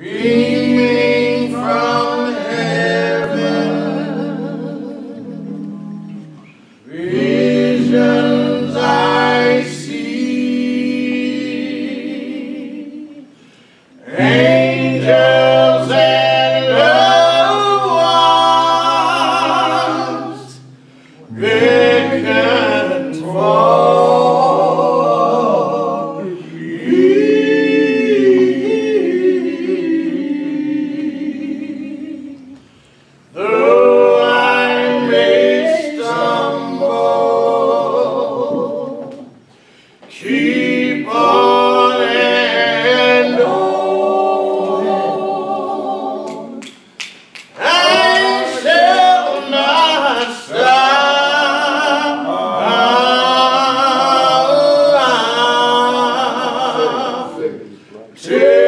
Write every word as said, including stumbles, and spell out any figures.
beaming from heaven, visions I see, angels and loved ones beckon for me. Though I may stumble, keep on and on. I shall not stop till